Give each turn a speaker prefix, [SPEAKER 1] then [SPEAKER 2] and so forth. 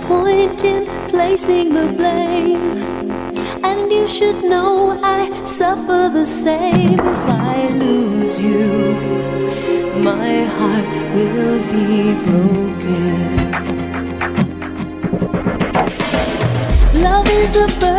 [SPEAKER 1] point in placing the blame. And you should know I suffer the same. If I lose you, my heart will be broken. Love is the